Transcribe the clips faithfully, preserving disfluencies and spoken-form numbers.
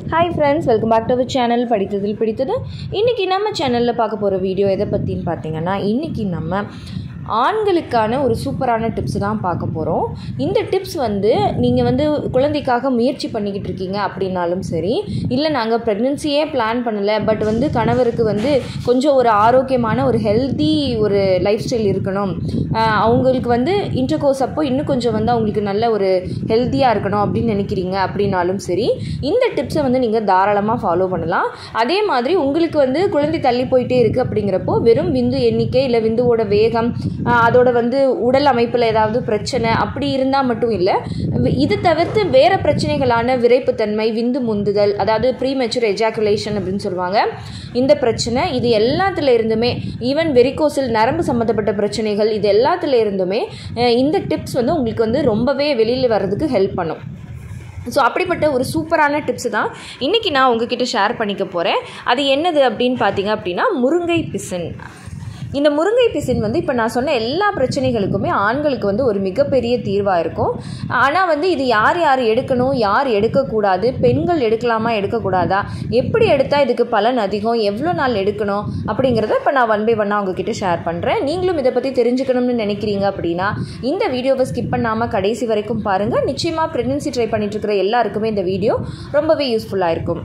Hi friends, welcome back to our channel படித்ததில் பிடித்தது. இன்னைக்கு நம்ம சேனல்ல பார்க்க போற வீடியோ எதை பத்தின்னு பாத்தீங்கன்னா, இன்னைக்கு நம்ம ஆண்களுக்கான ஒரு சூப்பரான டிப்ஸ் தான் பார்க்க போறோம். இந்த டிப்ஸ் வந்து நீங்க வந்து குழந்தைக்காக முயற்சி பண்ணிக்கிட்டு இருக்கீங்க அப்படினாலும் சரி, இல்ல நாங்க பிரெக்னன்சியே பிளான் பண்ணல பட் வந்து கணவருக்கு வந்து கொஞ்சம் ஒரு ஆரோக்கியமான ஒரு ஹெல்தி ஒரு லைஃப் ஸ்டைல் இருக்கணும், அவங்களுக்கு வந்து இன்டர்கோர்ஸ் அப்போ இன்னும் கொஞ்சம் வந்து அவங்களுக்கு நல்ல ஒரு ஹெல்த்தியாக இருக்கணும் அப்படின்னு நினைக்கிறீங்க அப்படின்னாலும் சரி, இந்த டிப்ஸை வந்து நீங்கள் தாராளமாக ஃபாலோ பண்ணலாம். அதே மாதிரி உங்களுக்கு வந்து குழந்தை தள்ளி போயிட்டே இருக்குது அப்படிங்கிறப்போ வெறும் விந்து எண்ணிக்கை இல்லை விந்துவோட வேகம் அதோட வந்து உடல் அமைப்பில் ஏதாவது பிரச்சனை அப்படி இருந்தால் மட்டும் இல்லை, இது தவிர்த்து வேறு பிரச்சனைகளான விரைப்புத்தன்மை, விந்து முந்துதல், அதாவது ப்ரீமெச்சூர் எஜாக்குலேஷன் அப்படின்னு சொல்லுவாங்க, இந்த பிரச்சனை இது எல்லாத்துல இருந்துமே, ஈவன் வெரிகோசில் நரம்பு சம்மந்தப்பட்ட பிரச்சனைகள், இது எல்லாத்துல இருந்துமே இந்த டிப்ஸ் வந்து உங்களுக்கு வந்து ரொம்பவே வெளியில் வர்றதுக்கு ஹெல்ப் பண்ணும். ஸோ அப்படிப்பட்ட ஒரு சூப்பரான டிப்ஸு தான் இன்றைக்கி நான் உங்ககிட்ட ஷேர் பண்ணிக்க போகிறேன். அது என்னது அப்படின்னு பார்த்தீங்க அப்படின்னா, முருங்கை பிசின். இந்த முருங்கை பிசின் வந்து இப்போ நான் சொன்ன எல்லா பிரச்சனைகளுக்குமே ஆண்களுக்கு வந்து ஒரு மிகப்பெரிய தீர்வாக இருக்கும். ஆனால் வந்து இது யார் யார் எடுக்கணும், யார் எடுக்கக்கூடாது, பெண்கள் எடுக்கலாமா எடுக்கக்கூடாதா, எப்படி எடுத்தால் இதுக்கு பலன் அதிகம், எவ்வளோ நாள் எடுக்கணும் அப்படிங்கிறத இப்போ நான் ஒன் பை ஒன்னாக உங்ககிட்ட ஷேர் பண்ணுறேன். நீங்களும் இதை பற்றி தெரிஞ்சுக்கணும்னு நினைக்கிறீங்க அப்படின்னா இந்த வீடியோவை ஸ்கிப் பண்ணாமல் கடைசி வரைக்கும் பாருங்கள். நிச்சயமாக ப்ரெக்னன்சி ட்ரை பண்ணிட்டு இருக்கிற எல்லாருக்குமே இந்த வீடியோ ரொம்பவே யூஸ்ஃபுல்லாக இருக்கும்.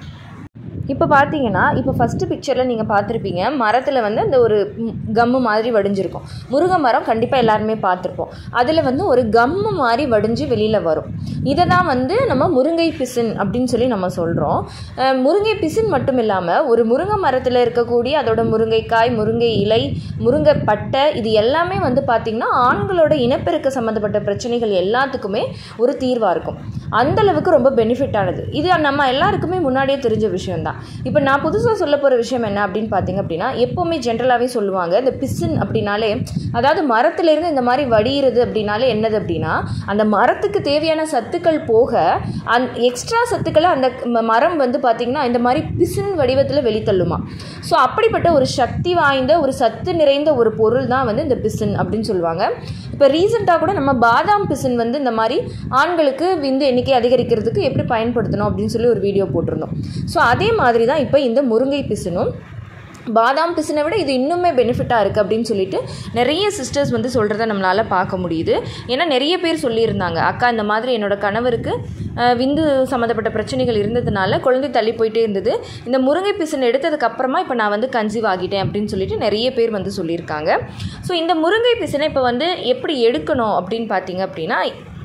இப்போ பார்த்தீங்கன்னா, இப்போ ஃபஸ்ட்டு பிக்சரில் நீங்கள் பார்த்துருப்பீங்க, மரத்தில் வந்து அந்த ஒரு கம்மு மாதிரி வடிஞ்சிருக்கும். முருங்கை மரம் கண்டிப்பாக எல்லாருமே பார்த்துருப்போம். அதில் வந்து ஒரு கம்மு மாதிரி வடிஞ்சு வெளியில் வரும். இதை தான் வந்து நம்ம முருங்கை பிசின் அப்படின்னு சொல்லி நம்ம சொல்கிறோம். முருங்கை பிசின் மட்டும் இல்லாமல் ஒரு முருங்கை மரத்தில் இருக்கக்கூடிய அதோட முருங்கைக்காய், முருங்கை இலை, முருங்கை பட்டை, இது எல்லாமே வந்து பார்த்திங்கன்னா ஆண்களோட இனப்பெருக்க சம்மந்தப்பட்ட பிரச்சனைகள் எல்லாத்துக்குமே ஒரு தீர்வாக இருக்கும். அந்தளவுக்கு ரொம்ப பெனிஃபிட்டானது. இது நம்ம எல்லாருக்குமே முன்னாடியே தெரிஞ்ச விஷயம்தான். இப்போ நான் புதுசாக சொல்ல போகிற விஷயம் என்ன அப்படின்னு பார்த்தீங்க அப்படின்னா, எப்போவுமே ஜென்ரலாகவே சொல்லுவாங்க இந்த பிசின் அப்படின்னாலே, அதாவது மரத்துலேருந்து இந்த மாதிரி வடிகிறது அப்படின்னாலே என்னது அப்படின்னா, அந்த மரத்துக்கு தேவையான சத்துக்கள் போக அந் எக்ஸ்ட்ரா சத்துக்களை அந்த மரம் வந்து பார்த்திங்கன்னா இந்த மாதிரி பிசின் வடிவத்தில் வெளித்தள்ளுமா. ஸோ அப்படிப்பட்ட ஒரு சக்தி வாய்ந்த ஒரு சத்து நிறைந்த ஒரு பொருள் தான் வந்து இந்த பிசின் அப்படின்னு சொல்லுவாங்க. இப்போ ரீசெண்டாக கூட நம்ம பாதாம் பிசின் வந்து இந்த மாதிரி ஆண்களுக்கு விந்து எண்ணிக்கை அதிகரிக்கிறதுக்கு எப்படி பயன்படுத்தணும் அப்படின்னு சொல்லி ஒரு வீடியோ போட்டிருந்தோம். ஸோ அதே மாதிரி தான் இப்போ இந்த முருங்கை பிசினும், பாதாம் பிசினை விட இது இன்னுமே பெனிஃபிட்டாக இருக்குது அப்படின்னு சொல்லிட்டு நிறைய சிஸ்டர்ஸ் வந்து சொல்கிறத நம்மளால் பார்க்க முடியுது. ஏன்னா நிறைய பேர் சொல்லியிருந்தாங்க, அக்கா இந்த மாதிரி என்னோடய கணவருக்கு விந்து சம்மந்தப்பட்ட பிரச்சனைகள் இருந்ததுனால குழந்தை தள்ளி போயிட்டே இருந்தது, இந்த முருங்கை பிசின் எடுத்ததுக்கப்புறமா இப்போ நான் வந்து கன்சீவ் ஆகிட்டேன் அப்படின்னு சொல்லிட்டு நிறைய பேர் வந்து சொல்லியிருக்காங்க. ஸோ இந்த முருங்கை பிசினை இப்போ வந்து எப்படி எடுக்கணும் அப்படின்னு பார்த்தீங்க அப்படின்னா,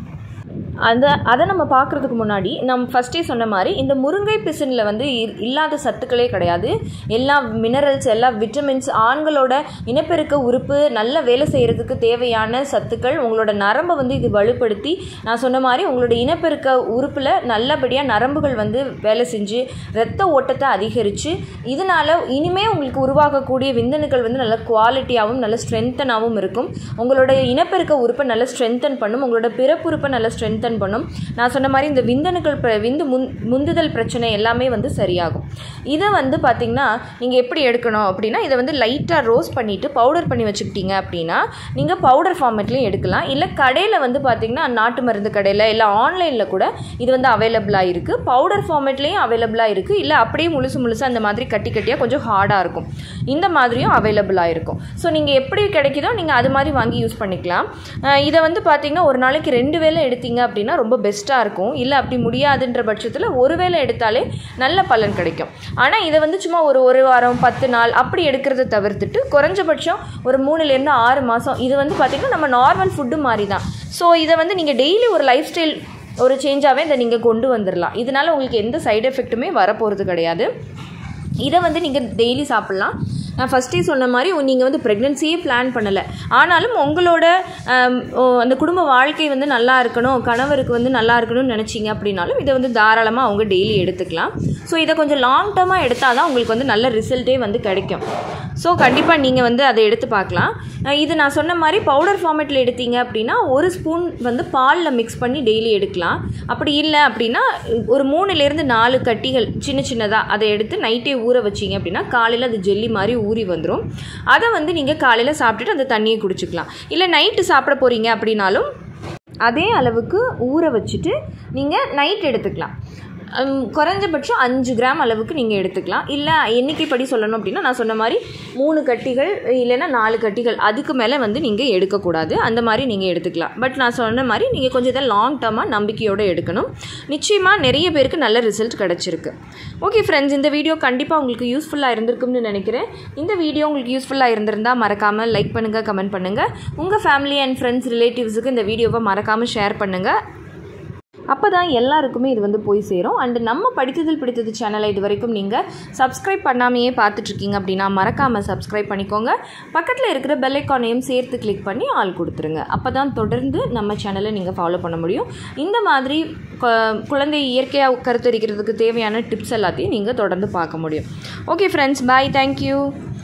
அந்த அதை நம்ம பார்க்குறதுக்கு முன்னாடி நம்ம ஃபஸ்ட்டே சொன்ன மாதிரி இந்த முருங்கை பிசினில் வந்து இல்லாத சத்துக்களே கிடையாது. எல்லா மினரல்ஸ், எல்லா விட்டமின்ஸ், ஆண்களோட இனப்பெருக்க உறுப்பு நல்ல வேலை செய்கிறதுக்கு தேவையான சத்துக்கள், உங்களோட நரம்பை வந்து இது வலுப்படுத்தி, நான் சொன்ன மாதிரி உங்களோட இனப்பெருக்க உறுப்பில் நல்லபடியாக நரம்புகள் வந்து வேலை செஞ்சு இரத்த ஓட்டத்தை அதிகரித்து, இதனால் இனிமேல் உங்களுக்கு உருவாகக்கூடிய விந்தணுக்கள் வந்து நல்ல குவாலிட்டியாகவும் நல்ல ஸ்ட்ரென்த்தனாகவும் இருக்கும். உங்களோட இனப்பெருக்க உறுப்பை நல்ல ஸ்ட்ரென்தன் பண்ணும், உங்களோட பிறப்புறுப்பை நல்ல ஸ்ட்ரென்த் பண்ணும். நான் சொன்ன மாதிரி இந்த விந்தணுக்கள் விந்து முன் முந்துதல் பிரச்சனை எல்லாமே வந்து சரியாகும். இதை வந்து பார்த்திங்கன்னா நீங்கள் எப்படி எடுக்கணும் அப்படின்னா, இதை வந்து லைட்டாக ரோஸ்ட் பண்ணிவிட்டு பவுடர் பண்ணி வச்சுக்கிட்டீங்க அப்படின்னா நீங்கள் பவுடர் ஃபார்மேட்லேயும் எடுக்கலாம். இல்லை கடையில் வந்து பார்த்திங்கன்னா நாட்டு மருந்து கடையில் இல்லை ஆன்லைனில் கூட இது வந்து அவைலபிளாக இருக்குது. பவுடர் ஃபார்மேட்லேயும் அவைலபிளாக இருக்குது. இல்லை அப்படியே முழுசு முழுசு அந்த மாதிரி கட்டி கட்டியாக கொஞ்சம் ஹார்டாக இருக்கும், இந்த மாதிரியும் அவைலபிளாக இருக்கும். ஸோ நீங்கள் எப்படி கிடைக்குதோ நீங்கள் அது மாதிரி வாங்கி யூஸ் பண்ணிக்கலாம். இதை வந்து பார்த்திங்கன்னா ஒரு நாளைக்கு ரெண்டு வேளை எடுத்தீங்க அப்படின்னா ரொம்ப பெஸ்ட்டாக இருக்கும். இல்லை அப்படி முடியாதுன்ற பட்சத்தில் ஒரு வேளை எடுத்தாலே நல்ல பலன் கிடைக்கும். ஆனால் இதை வந்து சும்மா ஒரு ஒரு வாரம் பத்து நாள் அப்படி எடுக்கிறத தவிர்த்துட்டு குறைஞ்சபட்சம் ஒரு மூணுலேருந்து ஆறு மாதம் இது வந்து பார்த்திங்கன்னா நம்ம நார்மல் ஃபுட்டு மாதிரி தான். ஸோ இதை வந்து நீங்கள் டெய்லி ஒரு லைஃப் ஸ்டைல் ஒரு சேஞ்சாகவே இதை நீங்கள் கொண்டு வந்துடலாம். இதனால் உங்களுக்கு எந்த சைடு எஃபெக்ட்டுமே வரப்போகிறது கிடையாது. இதை வந்து நீங்கள் டெய்லி சாப்பிட்லாம். நான் ஃபஸ்ட்டே சொன்ன மாதிரி நீங்கள் வந்து ப்ரெக்னன்சியே பிளான் பண்ணலை, ஆனாலும் உங்களோட அந்த குடும்ப வாழ்க்கை வந்து நல்லா இருக்கணும், கணவருக்கு வந்து நல்லா இருக்கணும்னு நினச்சிங்க அப்படின்னாலும் இதை வந்து தாராளமாக அவங்க டெய்லி எடுத்துக்கலாம். ஸோ இதை கொஞ்சம் லாங் டேர்மாக எடுத்தால் தான் உங்களுக்கு வந்து நல்ல ரிசல்ட்டே வந்து கிடைக்கும். ஸோ கண்டிப்பாக நீங்கள் வந்து அதை எடுத்து பார்க்கலாம். இது நான் சொன்ன மாதிரி பவுடர் ஃபார்மேட்டில் எடுத்தீங்க அப்படின்னா ஒரு ஸ்பூன் வந்து பாலில் மிக்ஸ் பண்ணி டெய்லி எடுக்கலாம். அப்படி இல்லை அப்படின்னா ஒரு மூணுலேருந்து நாலு கட்டிகள் சின்ன சின்னதாக அதை எடுத்து நைட்டே ஊற வச்சிங்க அப்படின்னா காலையில் அது ஜெல்லி மாதிரி ஊறி வந்துடும். அதை வந்து நீங்கள் காலையில் சாப்பிட்டுட்டு அந்த தண்ணியை குடிச்சிக்கலாம். இல்லை நைட்டு சாப்பிட போகிறீங்க அப்படின்னாலும் அதே அளவுக்கு ஊற வச்சுட்டு நீங்கள் நைட் எடுத்துக்கலாம். குறைஞ்சபட்சம் அஞ்சு கிராம் அளவுக்கு நீங்கள் எடுத்துக்கலாம். இல்லை எண்ணிக்கைப்படி சொல்லணும் அப்படின்னா நான் சொன்ன மாதிரி மூணு கட்டிகள் இல்லைன்னா நாலு கட்டிகள் அதுக்கு மேலே வந்து நீங்கள் எடுக்கக்கூடாது. அந்த மாதிரி நீங்கள் எடுத்துக்கலாம். பட் நான் சொன்ன மாதிரி நீங்கள் கொஞ்சம் இதை லாங் டர்மாக நம்பிக்கையோடு எடுக்கணும். நிச்சயமாக நிறைய பேருக்கு நல்ல ரிசல்ட் கிடச்சிருக்கு. ஓகே ஃப்ரெண்ட்ஸ், இந்த வீடியோ கண்டிப்பாக உங்களுக்கு யூஸ்ஃபுல்லாக இருந்திருக்கும்னு நினைக்கிறேன். இந்த வீடியோ உங்களுக்கு யூஸ்ஃபுல்லாக இருந்திருந்தால் மறக்காமல் லைக் பண்ணுங்கள், கமெண்ட் பண்ணுங்கள். உங்கள் ஃபேமிலி அண்ட் ஃப்ரெண்ட்ஸ் ரிலேட்டிவ்ஸுக்கு இந்த வீடியோவை மறக்காமல் ஷேர் பண்ணுங்கள். அப்போ தான் எல்லாருக்குமே இது வந்து போய் சேரும். அண்டு நம்ம படித்ததில் பிடித்தது சேனலை இது வரைக்கும் நீங்கள் சப்ஸ்கிரைப் பண்ணாமையே பார்த்துட்ருக்கீங்க அப்படின்னா மறக்காமல் சப்ஸ்கிரைப் பண்ணிக்கோங்க. பக்கத்தில் இருக்கிற பெல் ஐக்கானையும் சேர்த்து கிளிக் பண்ணி ஆள் கொடுத்துருங்க. அப்போ தான் தொடர்ந்து நம்ம சேனலை நீங்கள் ஃபாலோ பண்ண முடியும். இந்த மாதிரி குழந்தை இயற்கையாக கருத்தரிக்கிறதுக்கு தேவையான டிப்ஸ் எல்லாத்தையும் நீங்கள் தொடர்ந்து பார்க்க முடியும். Okay friends, bye, thank you.